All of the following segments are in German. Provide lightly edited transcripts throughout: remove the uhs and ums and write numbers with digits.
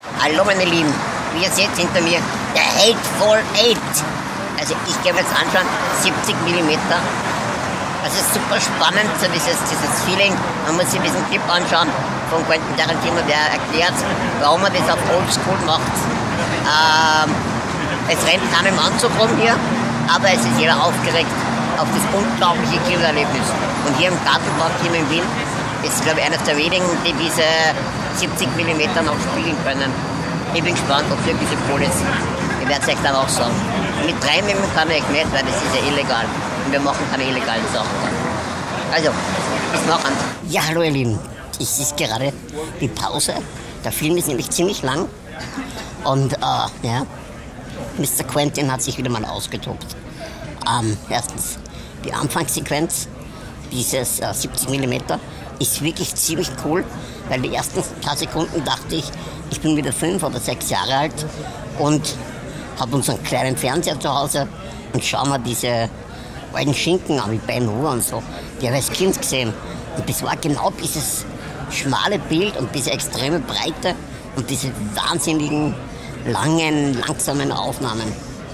Hallo meine Lieben, wie ihr seht hinter mir der Hateful Eight. Also ich gehe mir jetzt anschauen, 70 Millimeter. Das ist super spannend, so dieses Feeling. Man muss sich diesen Clip anschauen von Quentin Tarantino, der erklärt, warum er das auf Oldschool macht. Es rennt keiner im Anzug rum hier, aber es ist jeder aufgeregt auf das unglaubliche Kinoerlebnis. Und hier im Gartenpark hier in Wien ist, glaube ich, eines der wenigen, die diese 70 mm noch spielen können. Ich bin gespannt, ob es wirklich so cool ist. Ich werde es euch dann auch sagen. Mit reinnehmen kann ich nicht, weil das ist ja illegal. Und wir machen keine illegalen Sachen. Also, bis nachher. Ja, hallo ihr Lieben. Es ist gerade die Pause. Der Film ist nämlich ziemlich lang. Und ja, Mr. Quentin hat sich wieder mal ausgetobt. Erstens, die Anfangssequenz dieses 70 mm ist wirklich ziemlich cool, weil die ersten paar Sekunden dachte ich bin wieder 5 oder 6 Jahre alt und habe unseren kleinen Fernseher zu Hause und schaue mir diese alten Schinken an, wie Ben Hur und so. Die habe ich als Kind gesehen. Und das war genau dieses schmale Bild und diese extreme Breite und diese wahnsinnigen, langen, langsamen Aufnahmen.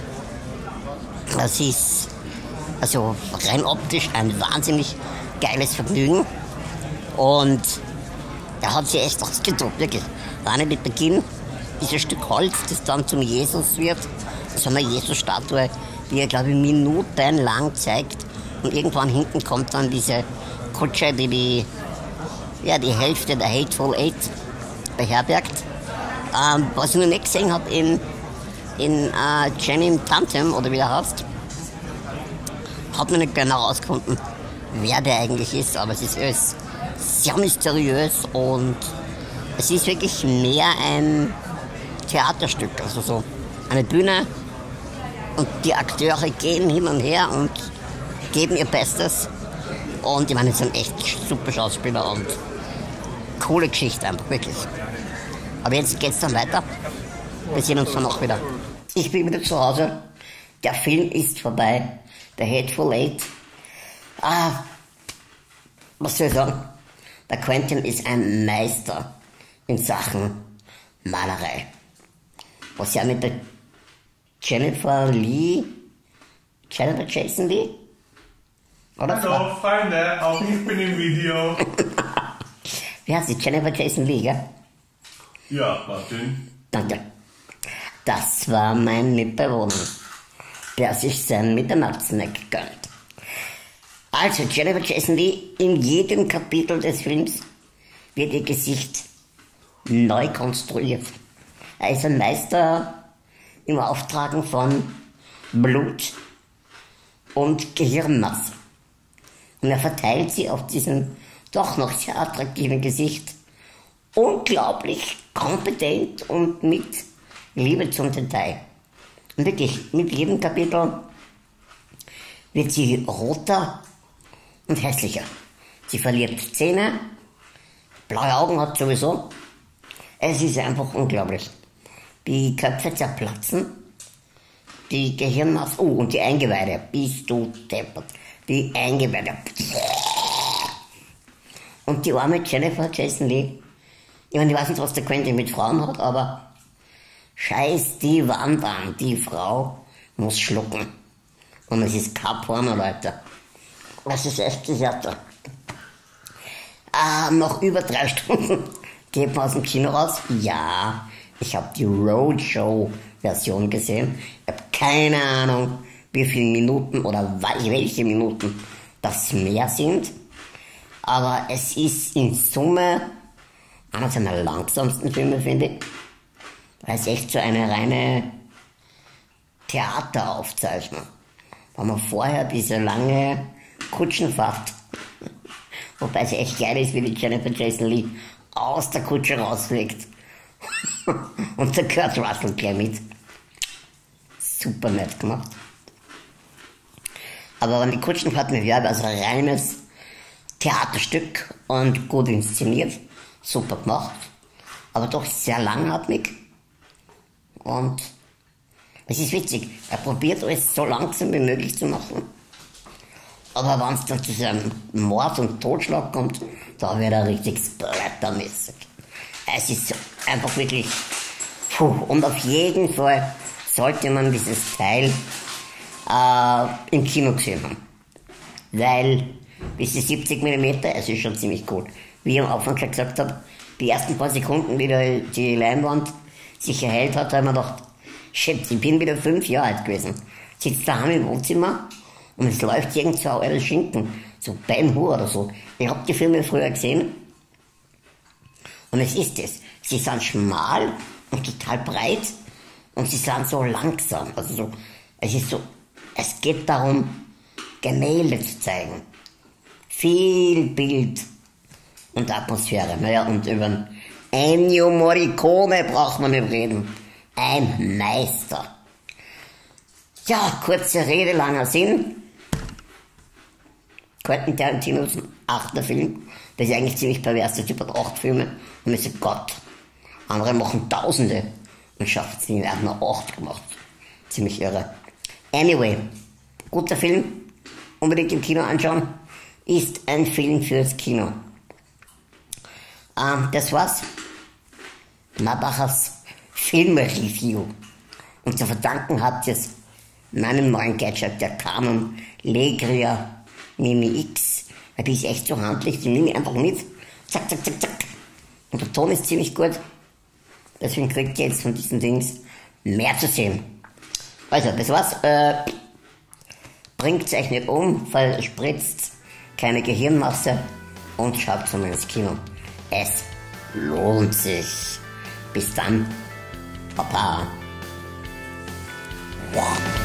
Das ist also rein optisch ein wahnsinnig geiles Vergnügen. Und er hat sich echt ausgetobt, wirklich. Alleine mit Beginn, dieses Stück Holz, das dann zum Jesus wird, so eine Jesus-Statue, die er, glaube ich, minutenlang zeigt. Und irgendwann hinten kommt dann diese Kutsche, die Hälfte der Hateful Eight beherbergt. Was ich noch nicht gesehen habe in Channing Tatum, oder wie der heißt, hat man nicht genau herausgefunden, wer der eigentlich ist, aber es ist alles sehr mysteriös und es ist wirklich mehr ein Theaterstück, also so eine Bühne und die Akteure gehen hin und her und geben ihr Bestes und ich meine, es sind echt super Schauspieler und coole Geschichte einfach, wirklich. Aber jetzt geht's dann weiter, wir sehen uns dann auch wieder. Ich bin wieder zu Hause, der Film ist vorbei, der Hateful Eight. Was soll ich sagen? Der Quentin ist ein Meister in Sachen Malerei. Was ja mit der Jennifer Jason Leigh? Oder? Hallo, Freunde, auch ich bin im Video. Wie heißt sie? Jennifer Jason Leigh, gell? Ja, Martin. Danke. Das war mein Mitbewohner, der sich sein Mitternachtssnack gönnt. Also, Jennifer Jason Leigh, in jedem Kapitel des Films wird ihr Gesicht neu konstruiert. Er ist ein Meister im Auftragen von Blut und Gehirnmasse. Und er verteilt sie auf diesem doch noch sehr attraktiven Gesicht unglaublich kompetent und mit Liebe zum Detail. Und wirklich, mit jedem Kapitel wird sie roter und hässlicher. Sie verliert Zähne, blaue Augen hat sowieso. Es ist einfach unglaublich. Die Köpfe zerplatzen, die Gehirnmasse, und die Eingeweide, bist du deppert, die Eingeweide. Und die arme Jennifer Jason Leigh, ich meine, ich weiß nicht, was der Quentin mit Frauen hat, aber scheiß die Wand an, die Frau muss schlucken. Und es ist kein Porno, Leute. Das ist echt Theater. Noch über 3 Stunden geht man aus dem Kino raus. Ja, ich habe die Roadshow-Version gesehen. Ich habe keine Ahnung, wie viele Minuten oder welche Minuten das mehr sind. Aber es ist in Summe einer seiner langsamsten Filme, finde ich. Weil es echt so eine reine Theateraufzeichnung. Weil man vorher diese lange Kutschenfahrt, wobei es echt geil ist, wie die Jennifer Jason Leigh aus der Kutsche rausfliegt. Und der Kurt Russell gleich mit. Super nett gemacht. Aber wenn die Kutschenfahrt mit Werbe, also ein reines Theaterstück und gut inszeniert, super gemacht, aber doch sehr langatmig. Und es ist witzig, er probiert alles so langsam wie möglich zu machen. Aber wenn es dann zu einem Mord und Totschlag kommt, da wird er richtig splattermäßig. Es ist einfach wirklich Und auf jeden Fall sollte man dieses Teil im Kino gesehen haben. Weil diese 70 mm, es ist schon ziemlich cool. Wie ich am Anfang schon gesagt habe, die ersten paar Sekunden, wie die Leinwand sich erhellt hat, habe ich mir gedacht, shit, ich bin wieder 5 Jahre alt gewesen. Sitze daheim im Wohnzimmer und es läuft irgend so ein Schinken, so Ben Hur oder so. Ich habe die Filme früher gesehen und es ist es. Sie sind schmal und total breit und sie sind so langsam. Also so, es geht darum, Gemälde zu zeigen. Viel Bild und Atmosphäre. Naja, und über Ennio Morricone braucht man nicht reden. Ein Meister. Ja, kurze Rede, langer Sinn. Quentin Tarantino ist ein 8. Film. Das ist eigentlich ziemlich pervers. Der Typ hat 8 Filme und ich so, Gott. Andere machen Tausende und schaffen es nicht. Er hat nur 8 gemacht. Ziemlich irre. Anyway, guter Film. Unbedingt im Kino anschauen. Ist ein Film fürs Kino. Das war's. Marbachers Filmreview. Und zu verdanken habt ihr es meinem neuen Gadget, der Canon Legria Mini X. Weil die ist echt so handlich, die nehme ich einfach mit. Zack, zack, zack, zack. Und der Ton ist ziemlich gut. Deswegen kriegt ihr jetzt von diesen Dings mehr zu sehen. Also, das war's. Bringt euch nicht um, verspritzt keine Gehirnmasse und schaut zumindest Kino. Es lohnt sich. Bis dann. Papa. Wow.